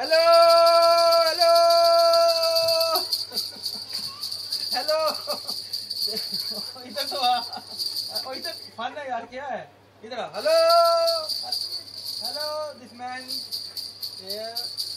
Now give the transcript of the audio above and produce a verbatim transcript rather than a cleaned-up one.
Hello hello hello इधर तो आ, इधर फन है यार, क्या है इधर? Hello hello this man